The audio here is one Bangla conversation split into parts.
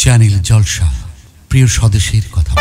চ্যানেল জলসা প্রিয় স্বদেশের কথা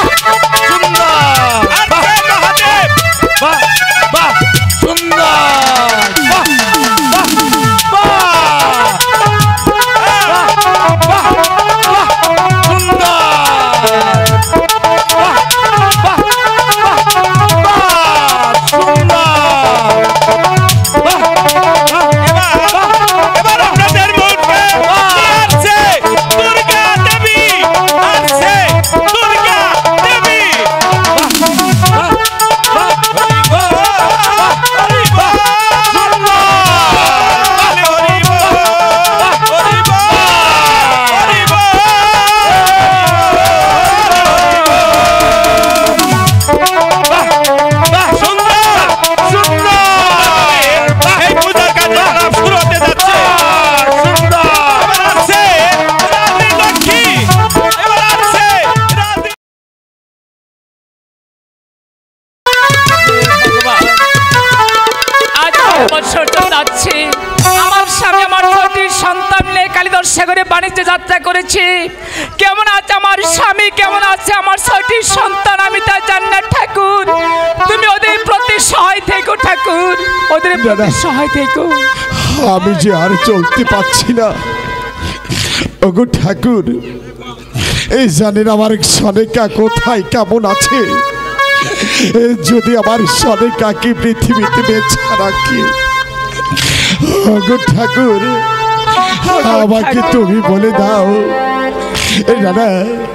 সাগরে বাণিজ্য যাত্রা করেছি। কেমন আছে আমার স্বামী, কেমন আছে আমার 6টি সন্তান, আমি তা জানি না ঠাকুর। তুমি ওদের প্রতি সহায় থেকো ঠাকুর, ওদের প্রতি সহায় থেকো। আমি যে আর চলতে পারছি না ওগো ঠাকুর। এই জানেন আমার সনেকা কোথায় কেমন আছে? যদি আমার সনেকাকে পৃথিবীতে বেঁচে রাখি ওগো ঠাকুর, আমাকে তুমি বলে দাও। দাদা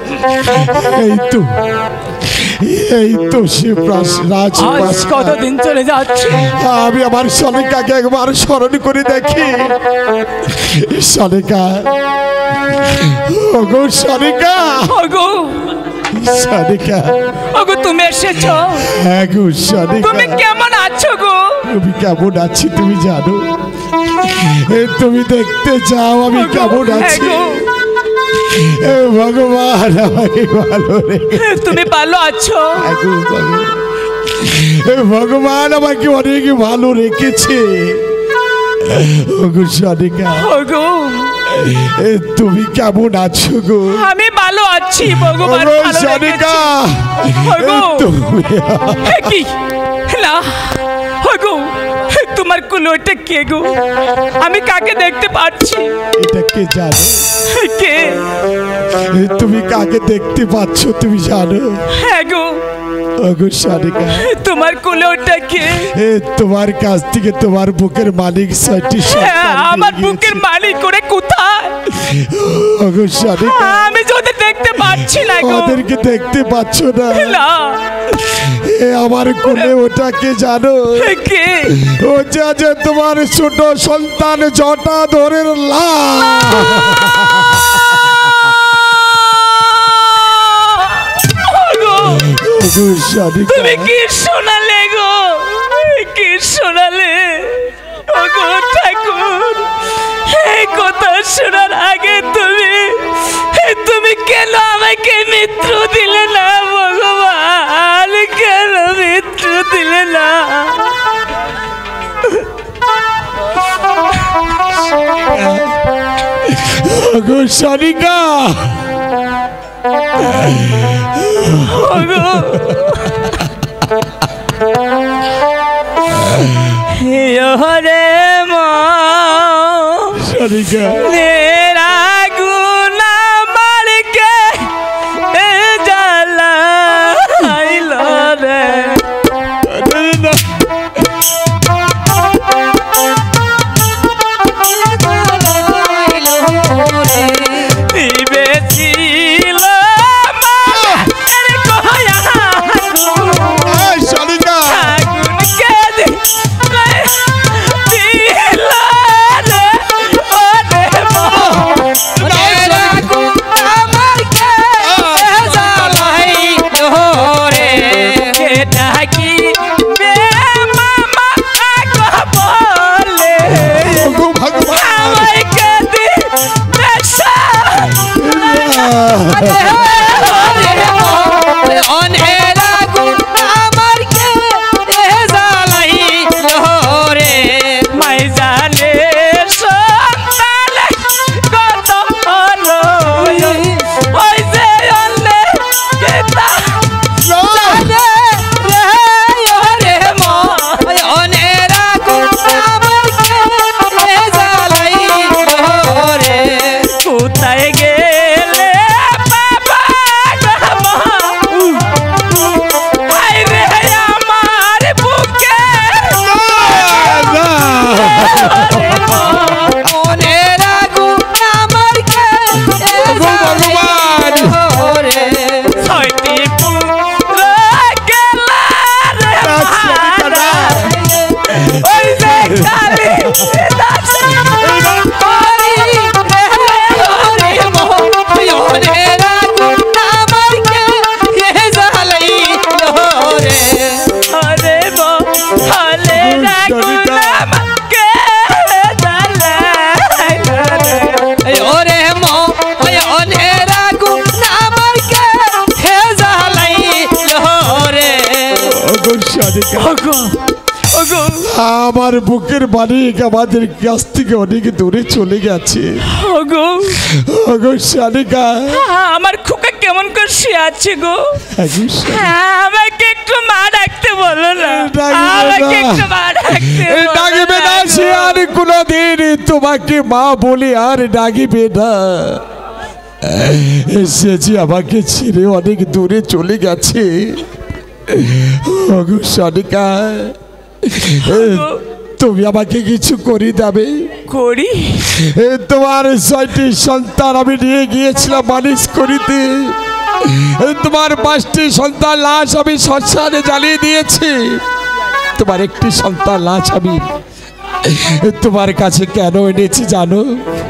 এই তো সে কতদিন চলে যাচ্ছে, আমি আমার সনিকাকে একবার স্মরণ করে দেখি। সনিকা, ওগো সনিকা, ওগো সনিকা, ওগো তুমি এসেছো? হ্যাঁ গো সনিকা, তুমি কেমন আছো গো? তুমি কেমন আছি তুমি জানো? তুমি দেখতে চাও আমি কেমন আছি? ভগবান আমাকে ভালো রেখে, তুমি ভালো আছো? ভগবান আমাকে অনেক ভালো রেখেছে। ওগো সনিকা, ওগো তুমি কেমন আছো গো? আমি ভালো আছি ভগবান ভালো সনিকা। ওগো কি না ওগো, তোমার কুলোটা কে গো? আমি কাকে দেখতে পাচ্ছি? এটা কে জানো? কে? তুমি কাকে দেখতে পাচ্ছ তুমি জানো? হ্যাঁ গো। ওগো সনিকা, তোমার কুলোটা কে? তোমার কাছ থেকে তোমার বুকের মালিক 6টি সন্তান। আমার বুকের মালিক করে কোথায়? ওগো সনিকা, আমি যদি দেখতে পাচ্ছি না গো। ওদেরকে দেখতে পাচ্ছ না? না। আমার কোলে ওটা কে জানো? কে? ও যে তোমার ছোট সন্তান জটাধরের লাশ। তুমি কি শোনালে গো? কি শোনালে ওগো ঠাকুর? এই কথা শোনার আগে তুমি কেন আমাকে মৃত্যু দিলে না ভগবান? কেন মৃত্যু দিলে না? ওগো সনিকা, হরে মা সনিকা, মেরা গুনা মারকে জ্বালা আইল রে। সনিকা ওগো ওগো আমার বুকের মালিক আমাদের কাছ থেকে অনেক দূরে চলে গেছে। ওগো ওগো সনিকা আমার খোকা কেমন করে শুয়ে আছে গো? আমাকে একটু মা ডাকতে বলো না, আমাকে একটু মা ডাকতে ডাকবে না। সে আর কোনোদিন তোমাকে মা বলে আর ডাকবে না। সে যে আমাকে ছেড়ে অনেক দূরে চলে গেছে। ওগো সনিকা তুমি আমাকে কিছু করে দেবে? করি। তোমার 6টি সন্তান আমি নিয়ে গিয়েছিলাম মালিশ করিতে। তোমার 5টি সন্তান লাশ আমি শ্মশানে জ্বালিয়ে দিয়েছি। তোমার একটি সন্তান লাশ আমি তোমার কাছে কেন এনেছি জানো?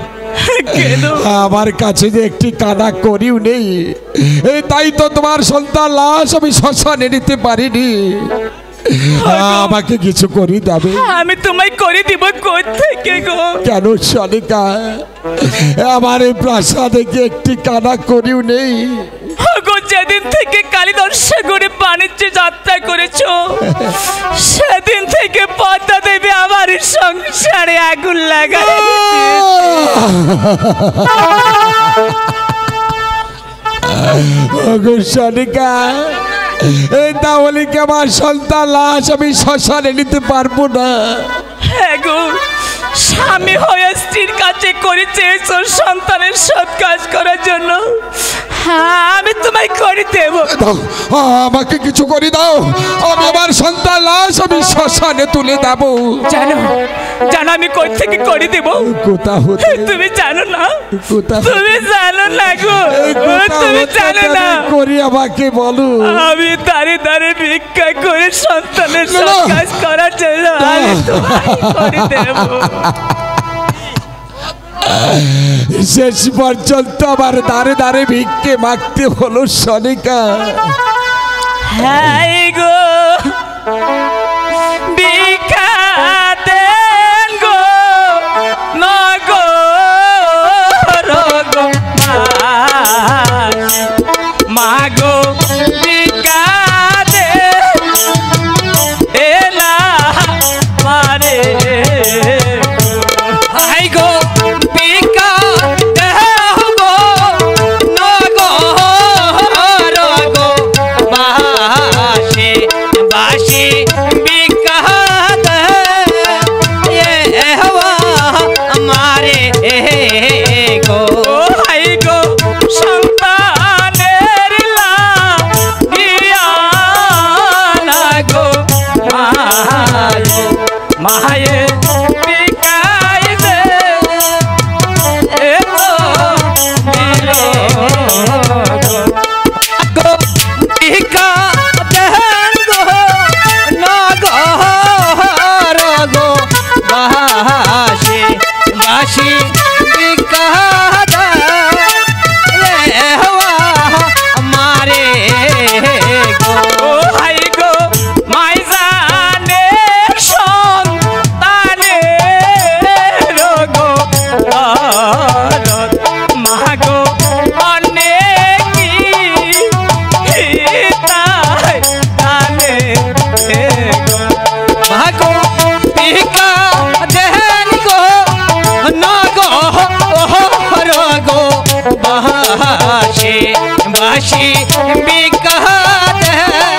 আমার কাছে যে একটি কানা করিও নেই, তাই তো তোমার সন্তান লাশ আমি শ্মশানে নিতে পারিনি। আমাকে কিছু করে দেবে? আমি তোমায় করে দিব। কোথা থেকে গো? কেন সনিকা আমার এই প্রাসাদে কি একটি কানা করিও নেই? গো যেদিন থেকে কালীদর্শ সাগরে বাণিজ্যে যাত্রা করেছো সেদিন থেকে পদ্মা দেবী আমার সংসারে আগুন লাগায়। ওগো সনিকা তাহলে কি আমার সন্তান লাশ আমি শ্মশানে নিতে পারবো না? হ্যাঁ গো, স্বামী হয়ে স্ত্রীর কাছে করে চেয়েছ সন্তানের সৎ কাজ করার জন্য। আমি তোমায় করে দেব। আমাকে কিছু করে দাও, আমি আমার সন্তান লাশ আমি শ্মশানে তুলে দেব। জানো জানো আমি কই থেকে করে দেব? কোথা হতে? তুমি জানো না? কোথা? তুমি জানো না গো, তুমি জানো না? করি আমাকে বলো। আমি দাঁড়ে দাঁড়ে ভিক্ষা করে সন্তানের সৎ কাজ করার জন্য আমি তোমায় করে দেব। শেষ পর্যন্ত আমার দাঁড়ে দাঁড়ে ভিক্ষে মাগতে হলো সনিকা। হ্যাঁ গো ভিক্ষা দেন গো নগর গো মা গো ভিক্ষা দে এলা মারে হাই গো ভিক্ষা দেও গো নগর গো বাসে বাসে ভিক্ষা দে এ হওয়া আমারে গো হাই গো সন্তানের লাগিয়া না গো মায়ে ভিক্ষাই দে এ তো দিলো গো ভিক্ষা দেন গো নগর গো বাসি বাসি ভিক্ষা দে এ হওয়া আমারে গো হাই গো মাই জানে সন্তানে গো মা গো অনেক তাই জানে গো মা গো ভিক্ষা দেন গো নগর গো বাসি বাসি ভিক্ষা দে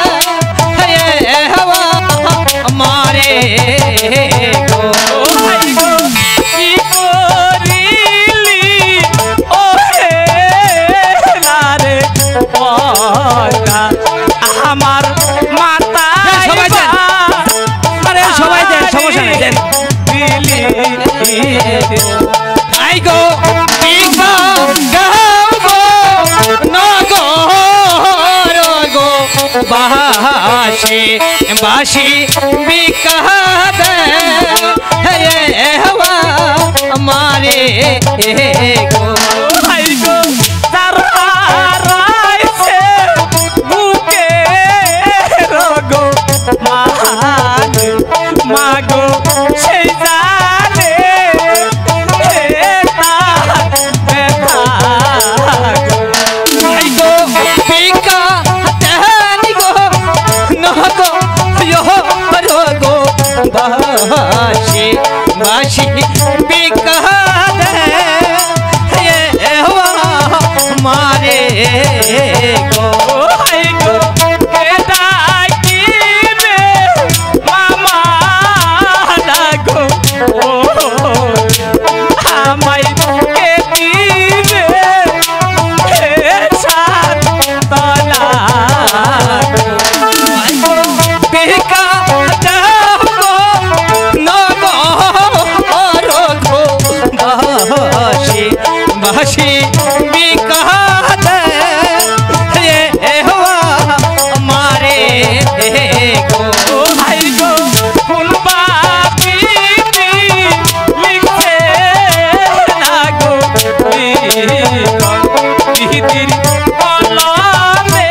এ হওয়া আমারে গো হাই গো কি করিলি ওরে নারে পয়তা আমার মাতা সবাই দেন, আরে সবাই দেন, সমস্যা নেই দেন দিলি হাই গো ভিক্ষা দাও গো নগর গো বাসি বাসি ভিক্ষা দে এ হওয়া আমারে গো হাই গো তারাইছে বুকে গো মা গো সেই জানে হাই গো ভিক্ষা দেন গো নগর নদীর কলমে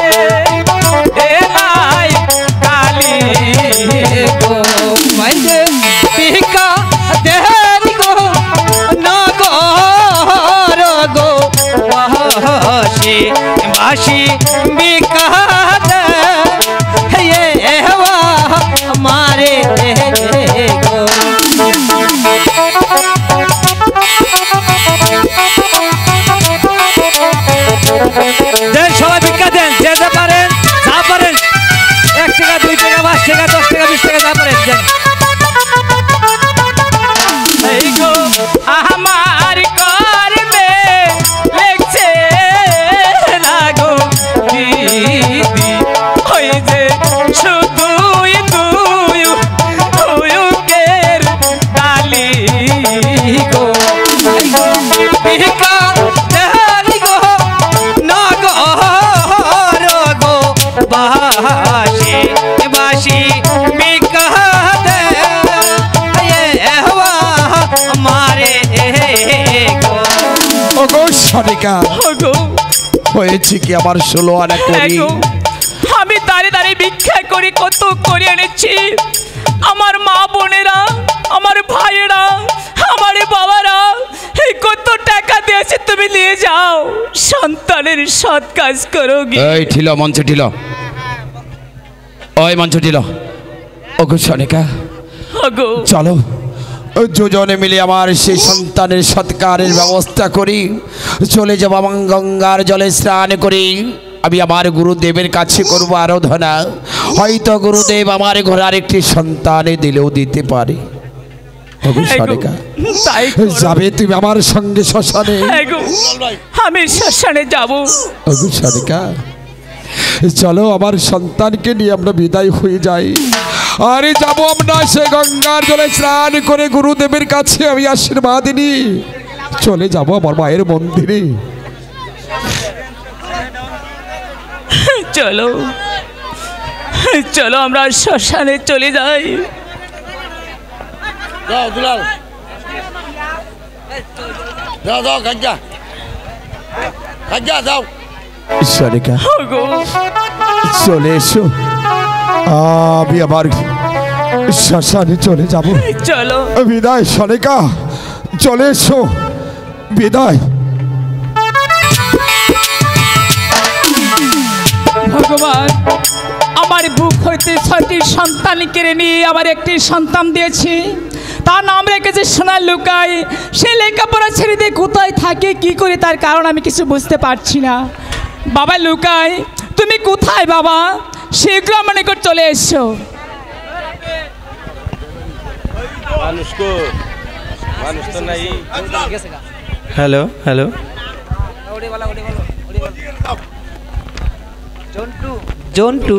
এলাই কালি গো মাইরে বিকা দেরি গো নগর গো বাসি বাসি বিকা দে হে হওয়া মারে গো দেন সবাই ভিক্ষা দেন, যেতে পারেন যা পারেন, 1 টাকা 2 টাকা 5 টাকা 10 টাকা 20 টাকা যা পারেন দেন। এই গো আমার করবে লেখছে না গো দিদি, ওই যে শুধুই তুইকের ডালি গো ভিক্ষা দেরি গো নগর গো বাসি বাসি ভিক্ষা দে হওয়া মারে গো। ওগো সনিকা, ওগো হয়েছে কি আমার 16 আনা করি? এগো, আমি দাঁড়িয়ে দাঁড়িয়ে ভিক্ষা করে কত করে এনেছি। আমার মা বোনেরা, আমার ভাইয়েরা, আমার বাবারা এই কত টাকা দিয়েছে, তুমি নিয়ে যাও, সন্তানের সৎ কাজ করো গে। এই ঠিল মঞ্চ ঠিল, ওই মঞ্চ ঠিল। ওগো সনিকা, ওগো চলো দুজনে মিলে আমার সেই সন্তানের সৎকারের ব্যবস্থা করি। চলে যাব আমার গঙ্গার জলে স্নান করি। আমি আমার গুরুদেবের কাছে করব আরাধনা। হয়তো গুরুদেব আমার ঘরে আরেকটি সন্তানে দিলেও দিতে পারে। ওগো সনিকা, তাই যাবে তুমি আমার সঙ্গে শ্মশানে? এগো, আমি শ্মশানে যাব। ওগো সনিকা, চলো আমার সন্তানকে নিয়ে আমরা বিদায় হয়ে যাই। আরে যাবো আমরা সে গঙ্গার জলে স্নান করে গুরুদেবের কাছে আমি আশীর্বাদ নিই। চলে যাব আমার মায়ের মন্দিরে। চলো চলো আমরা শ্মশানে চলে যাই। যাও দুলাল, যাও যাও কাজা কাজা যাও। সনিকা, ওগো চলে এসো, আমি আবার শ্মশানে চলে যাব। চলো বিদায় সনিকা, চলে এসো, বিদায়। ভগবান, আমার বুক হইতে 6টি সন্তান কেড়ে নিয়ে আবার একটি সন্তান দিয়েছি, তার নাম রেখেছে সোনার লুকাই। সে লেখাপড়া ছেড়ে দিয়ে কোথায় থাকে, কি করে, তার কারণ আমি কিছু বুঝতে পারছি না। বাবা লুকাই, তুমি কোথায় বাবা? শীঘ্র আমার নিকট চলে এসো। হ্যালো হ্যালো, জন্টু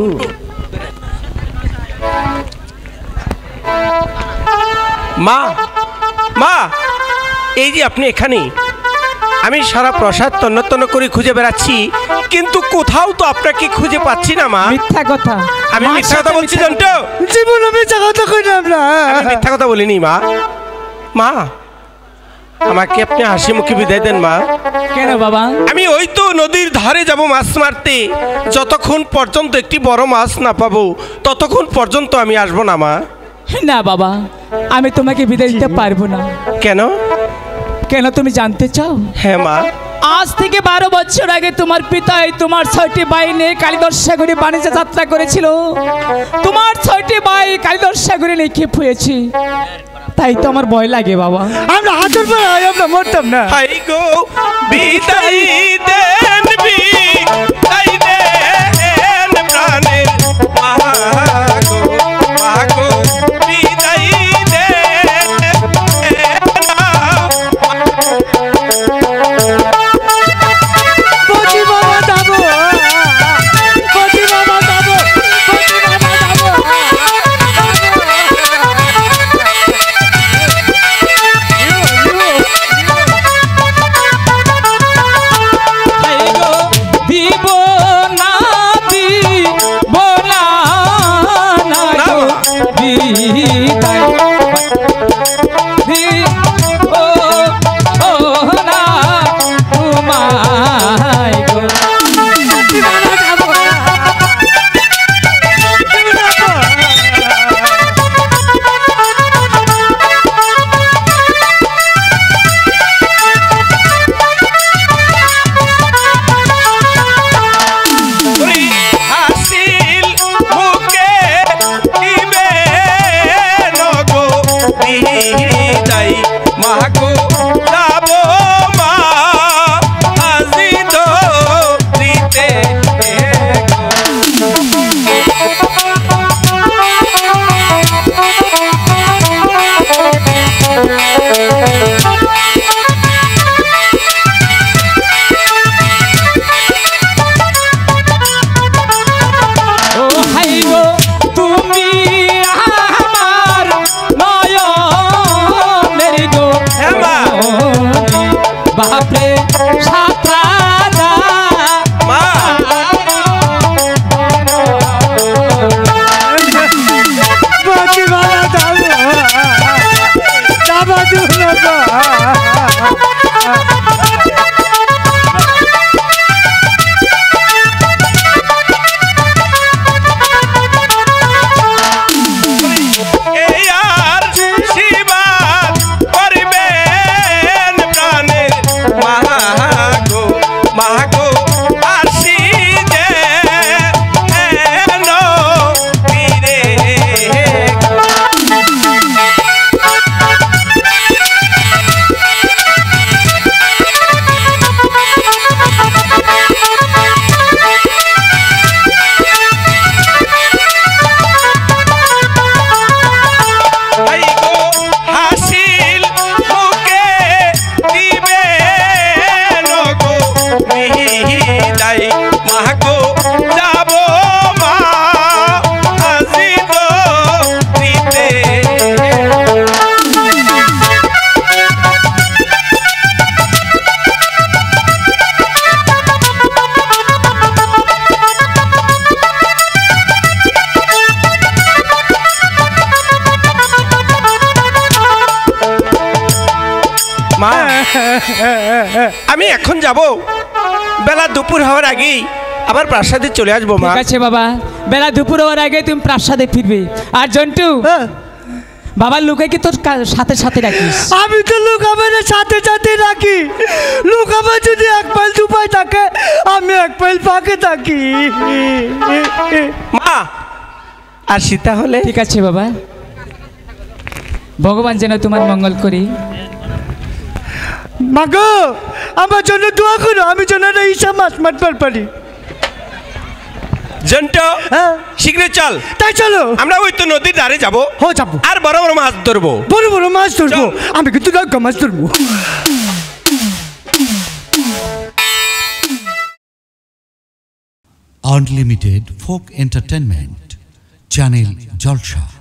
মা মা, এই যে আপনি এখানে। আমি সারা প্রাসাদ তন্ন তন্ন করে খুঁজে বেড়াচ্ছি, কিন্তু কোথাও তো আপনাকে খুঁজে পাচ্ছি না মা। মিথ্যা কথা। আমি মিথ্যা কথা বলছি জন্টু? জীবনে মিথ্যা কথা কইলাম না। আমি মিথ্যা কথা বলিনি মা। মা, আমাকে আপনি হাসি মুখে বিদায় দেন মা। কেন বাবা? আমি ওই তো নদীর ধারে যাব মাছ মারতে, যতক্ষণ পর্যন্ত একটি বড় মাছ না পাবো ততক্ষণ পর্যন্ত আমি আসবো না মা। না বাবা, আমি তোমাকে বিদায় দিতে পারবো না। কেন? কেন তুমি জানতে চাও? হ্যাঁ মা। আজ থেকে 12 বছর আগে তোমার পিতাই তোমার 6টি ভাই নিয়ে কালীদর সাগরে বাণিজ্য যাত্রা করেছিল। তোমার 6টি ভাই কালীদর সাগরে নিক্ষেপ হয়েছে, তাই তো আমার ভয় লাগে বাবা। আমরা হাতের পরে আমরা মরতাম না। হাই গো বিদায় দেন, বিদায় দেন প্রাণের মা গো, মা গো বিদায় দেন। পতি বাবা যাবো, পতি বাবা যাবো, পতি বাবা যাবো। আমি এখন যাব, বেলা দুপুর হওয়ার আগেই আবার প্রাসাদে চলে আসবো মা। ঠিক আছে বাবা, বেলা দুপুর হওয়ার আগে তুমি প্রাসাদে ফিরবে। আর জন্টু, বাবার লুকে কি তোর সাথে সাথে রাখিস? আমি তো লুকাবার সাথে সাথে রাখি। লুকাবার যদি 1 পাইল 2 পাইল থাকে, আমি 1 পাইল ফাঁকে থাকি। মা আর সীতা হলে ঠিক আছে বাবা, ভগবান যেন তোমার মঙ্গল করি। মাগো, আমার জন্য দোয়া করো, আমি যেন ঈশা মাছ মারবার পারি। জন্টু, হ্যাঁ শীঘ্রই চল। তাই চলো, আমরা ওই তো নদীর ধারে যাবো, হো যাবো। আর বড় বড় মাছ ধরবো। বড় বড় মাছ ধরবো, চল। আমি কিন্তু লঙ্কা মাছ ধরবো। আনলিমিটেড ফোক এন্টারটেনমেন্ট চ্যানেল জলসা।